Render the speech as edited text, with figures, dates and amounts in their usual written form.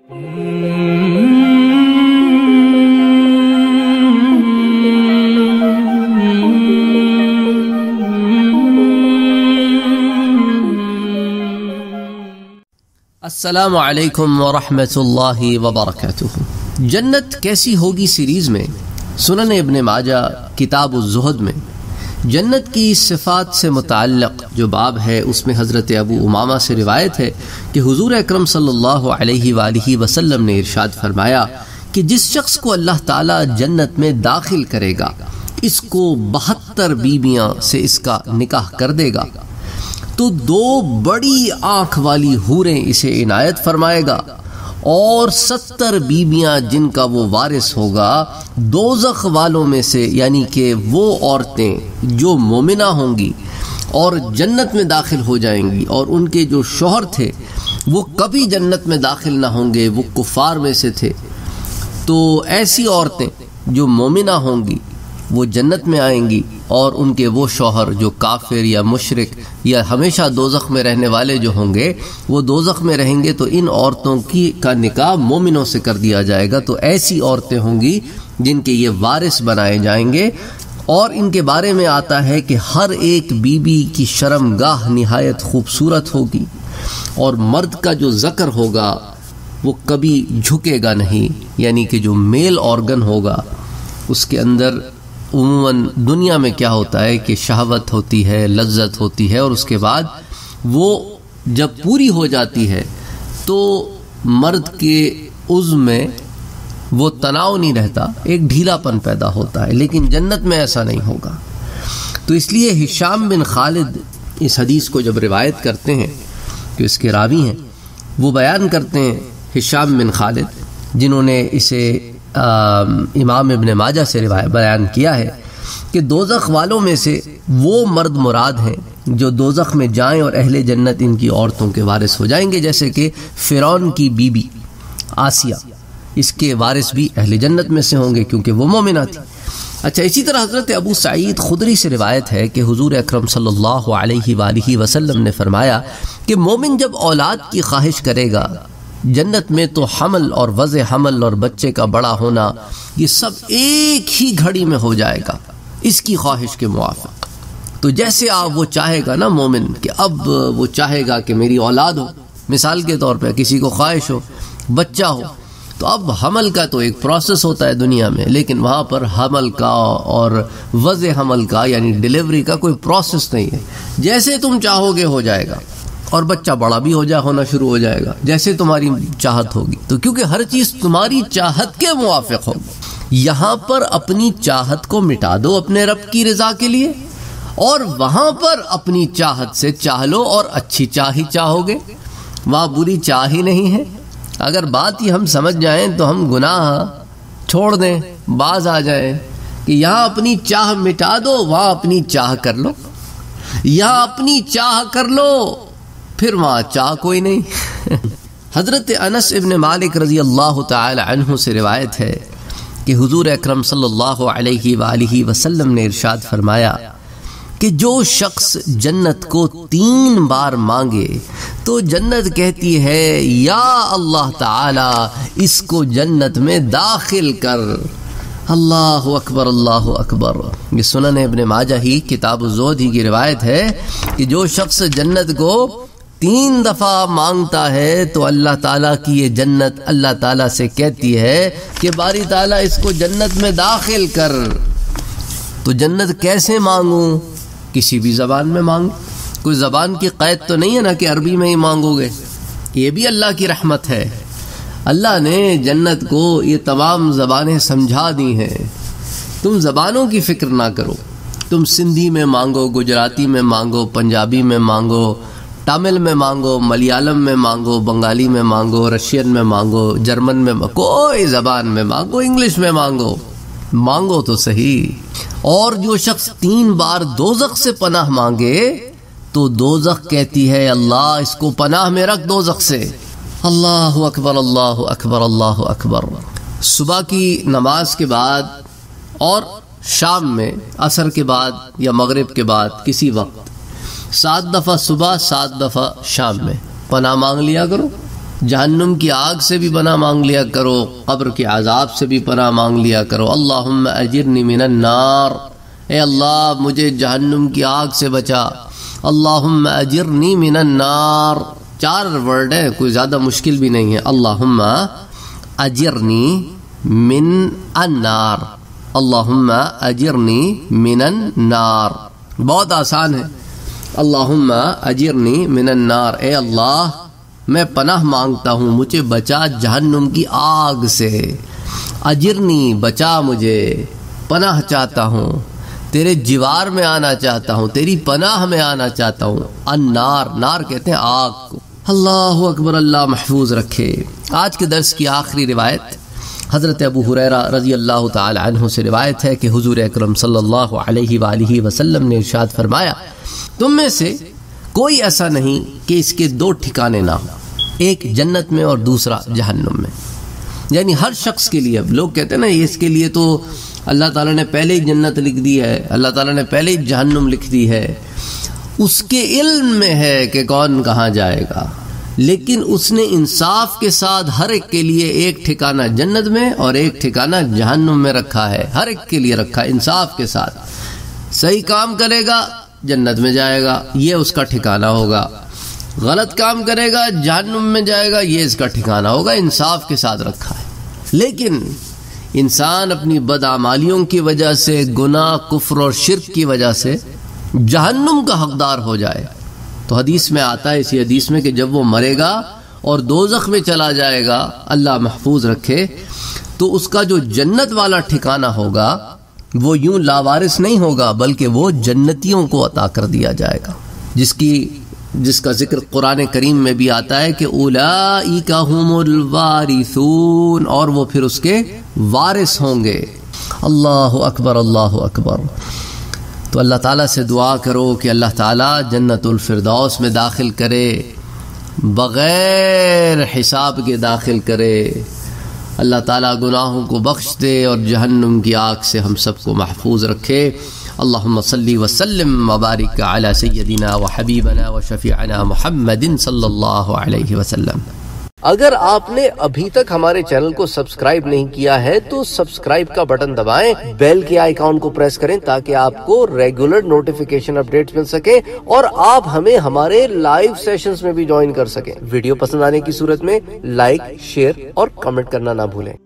السلام علیکم ورحمۃ اللہ وبرکاتہ۔ جنت کیسی ہوگی سیریز میں سنن ابن ماجہ کتاب الزہد میں جنت کی صفات سے متعلق جو باب ہے اس میں حضرت ابو امامہ سے روایت ہے کہ حضور اکرم صلی اللہ علیہ وآلہ وسلم نے ارشاد فرمایا کہ جس شخص کو اللہ تعالی جنت میں داخل کرے گا اس کو 72 بیویاں سے اس کا نکاح کر دے گا تو 2 بڑی آنکھ والی حوریں اسے عنایت فرمائے گا اور 70 بیویاں جن کا وہ وارث ہوگا دوزخ والوں میں سے، یعنی کہ وہ عورتیں جو مومنہ ہوں گی اور جنت میں داخل ہو جائیں گی، اور ان کے جو شوہر تھے وہ کبھی جنت میں داخل نہ ہوں گے، وہ کفار میں سے تھے، تو ایسی عورتیں جو مومنہ ہوں گی وہ جنت میں آئیں گی، اور ان کے وہ شوہر جو کافر یا مشرک یا ہمیشہ دوزخ میں رہنے والے جو ہوں گے وہ دوزخ میں رہیں گے، تو ان عورتوں کا نکاح مومنوں سے کر دیا جائے گا۔ تو ایسی عورتیں ہوں گی جن کے یہ وارث بنائے جائیں گے، اور ان کے بارے میں آتا ہے کہ ہر ایک بیوی کی شرمگاہ نہایت خوبصورت ہوگی، اور مرد کا جو ذکر ہوگا وہ کبھی جھکے گا نہیں، یعنی کہ جو میل آرگن ہوگا اس کے اندر عموماً دنیا میں کیا ہوتا ہے کہ شہوت ہوتی ہے، لذت ہوتی ہے، اور اس کے بعد وہ جب پوری ہو جاتی ہے تو مرد کے عضو میں وہ تناؤ نہیں رہتا، ایک ڈھیلا پن پیدا ہوتا ہے، لیکن جنت میں ایسا نہیں ہوگا۔ تو اس لیے ہشام بن خالد اس حدیث کو جب روایت کرتے ہیں کہ اس کے راوی ہیں، وہ بیان کرتے ہیں ہشام بن خالد جنہوں نے اسے امام ابن ماجہ سے بیان کیا ہے کہ دوزخ والوں میں سے وہ مرد مراد ہیں جو دوزخ میں جائیں اور اہل جنت ان کی عورتوں کے وارث ہو جائیں گے، جیسے کہ فرعون کی بیوی آسیہ، اس کے وارث بھی اہل جنت میں سے ہوں گے کیونکہ وہ مومنہ تھی۔ اچھا، اسی طرح حضرت ابو سعید خدری سے روایت ہے کہ حضور اکرم صلی اللہ علیہ وآلہ وسلم نے فرمایا کہ مومن جب اولاد کی خواہش کرے گا جنت میں تو حمل اور وضع حمل اور بچے کا بڑا ہونا یہ سب ایک ہی گھڑی میں ہو جائے گا اس کی خواہش کے موافق۔ تو جیسے آپ وہ چاہے گا نا مومن کہ اب وہ چاہے گا کہ میری اولاد ہو، مثال کے طور پہ کسی کو خواہش ہو بچہ ہو، تو اب حمل کا تو ایک پروسیس ہوتا ہے دنیا میں، لیکن وہاں پر حمل کا اور وضع حمل کا یعنی ڈیلیوری کا کوئی پروسیس نہیں ہے، جیسے تم چاہو گے ہو جائے گا، اور بچہ بڑا بھی ہونا شروع ہو جائے گا جیسے تمہاری چاہت ہوگی۔ تو کیونکہ ہر چیز تمہاری چاہت کے موافق ہوگی، یہاں پر اپنی چاہت کو مٹا دو اپنے رب کی رضا کے لیے، اور وہاں پر اپنی چاہت سے چاہ لو اور اچھی چاہ ہی چاہو گے، وہاں بری چاہ ہی نہیں ہے۔ اگر بات ہی ہم سمجھ جائیں تو ہم گناہ چھوڑ دیں، باز آ جائیں کہ یہاں اپنی چاہ مٹا دو، وہاں اپنی چاہ کر لو، یہاں اپنی چاہ کر لو پھر وہاں چاہ کوئی نہیں۔ حضرت انس ابن مالک رضی اللہ تعالی عنہ سے روایت ہے کہ حضور اکرم صلی اللہ علیہ وآلہ وسلم نے ارشاد فرمایا کہ جو شخص جنت کو 3 بار مانگے تو جنت کہتی ہے یا اللہ تعالی اس کو جنت میں داخل کر۔ اللہ اکبر، اللہ اکبر۔ یہ سنن ابن ماجہ ہی کتاب الزہد ہی کی روایت ہے کہ جو شخص جنت کو 3 دفعہ مانگتا ہے تو اللہ تعالیٰ کی یہ جنت اللہ تعالیٰ سے کہتی ہے کہ باری تعالیٰ اس کو جنت میں داخل کر۔ تو جنت کیسے مانگوں؟ کسی بھی زبان میں مانگ، کوئی زبان کی قید تو نہیں ہے نا کہ عربی میں ہی مانگو گے، یہ بھی اللہ کی رحمت ہے۔ اللہ نے جنت کو یہ تمام زبانیں سمجھا دی ہیں، تم زبانوں کی فکر نہ کرو، تم سندھی میں مانگو، گجراتی میں مانگو، پنجابی میں مانگو، تامل میں مانگو، ملیالم میں مانگو، بنگالی میں مانگو، رشین میں مانگو، جرمن میں کوئی زبان میں مانگو، انگلش میں مانگو، مانگو تو صحیح۔ اور جو شخص 3 بار دوزخ سے پناہ مانگے تو دوزخ کہتی ہے اللہ اس کو پناہ میں رکھ دوزخ سے۔ اللہ اکبر، اللہ اکبر، اللہ اکبر۔ صبح کی نماز کے بعد اور شام میں عصر کے بعد یا مغرب کے بعد کسی وقت 7 دفعہ صبح 7 دفعہ شام میں پناہ مانگ لیا کرو جہنم کی آگ سے بھی پناہ مانگ لیا کرو، قبر کے عذاب سے بھی پناہ مانگ لیا کرو۔ اللہم اجرنی من النار، اے اللہ مجھے جہنم کی آگ سے بچا۔ اللہم اجرنی من النار، 4 ورڈ ہے، کوئی زیادہ مشکل بھی نہیں ہے۔ اللہم اجرنی من النار، اللہم اجرنی من النار، بہت آسان ہے۔ اللہم اجرنی من النار، اے اللہ میں پناہ مانگتا ہوں، مجھے بچا جہنم کی آگ سے۔ اجرنی، بچا مجھے، پناہ چاہتا ہوں، تیرے جوار میں آنا چاہتا ہوں، تیری پناہ میں آنا چاہتا ہوں۔ النار، نار کہتے ہیں آگ کو۔ اللہ اکبر، اللہ محفوظ رکھے۔ آج کے درس کی آخری روایت حضرت ابو ہریرہ رضی اللہ تعالی عنہ سے روایت ہے کہ حضور اکرم صلی اللہ علیہ وآلہ وسلم نے ارشاد فرمایا، تم میں سے کوئی ایسا نہیں کہ اس کے 2 ٹھکانے نہ ہوں، ایک جنت میں اور دوسرا جہنم میں۔ یعنی ہر شخص کے لیے، اب لوگ کہتے ہیں نا اس کے لیے تو اللہ تعالیٰ نے پہلے ہی جنت لکھ دی ہے، اللہ تعالیٰ نے پہلے ہی جہنم لکھ دی ہے، اس کے علم میں ہے کہ کون کہاں جائے گا، لیکن اس نے انصاف کے ساتھ ہر ایک کے لیے ایک ٹھکانہ جنت میں اور ایک ٹھکانہ جہنم میں رکھا ہے، ہر ایک کے لیے رکھا ہے انصاف کے ساتھ۔ صحیح کام کرے گا جنت میں جائے گا، یہ اس کا ٹھکانہ ہوگا، غلط کام کرے گا جہنم میں جائے گا، یہ اس کا ٹھکانہ ہوگا، انصاف کے ساتھ رکھا ہے۔ لیکن انسان اپنی بدعمالیوں کی وجہ سے، گناہ، کفر اور شرک کی وجہ سے جہنم کا حقدار ہو جائے تو حدیث میں آتا ہے، اسی حدیث میں، کہ جب وہ مرے گا اور دوزخ میں چلا جائے گا، اللہ محفوظ رکھے، تو اس کا جو جنت والا ٹھکانہ ہوگا وہ یوں لاوارث نہیں ہوگا، بلکہ وہ جنتیوں کو عطا کر دیا جائے گا، جس کا ذکر قرآن کریم میں بھی آتا ہے کہ اولئک ھم الوارثون، اور وہ پھر اس کے وارث ہوں گے۔ اللہ اکبر، اللہ اکبر۔ تو اللہ تعالیٰ سے دعا کرو کہ اللہ تعالیٰ جنت الفردوس میں داخل کرے، بغیر حساب کے داخل کرے، اللہ تعالیٰ گناہوں کو بخش دے اور جہنم کی آگ سے ہم سب کو محفوظ رکھے۔ اللہم صلی وسلم وبارک علی سیدنا وحبیبنا وشفیعنا محمد صلی اللہ علیہ وسلم۔ اگر آپ نے ابھی تک ہمارے چینل کو سبسکرائب نہیں کیا ہے تو سبسکرائب کا بٹن دبائیں، بیل کے آئیکن کو پریس کریں تاکہ آپ کو ریگولر نوٹیفیکیشن اپڈیٹس مل سکے اور آپ ہمیں ہمارے لائیو سیشنز میں بھی جوائن کر سکیں۔ ویڈیو پسند آنے کی صورت میں لائک، شیئر اور کمنٹ کرنا نہ بھولیں۔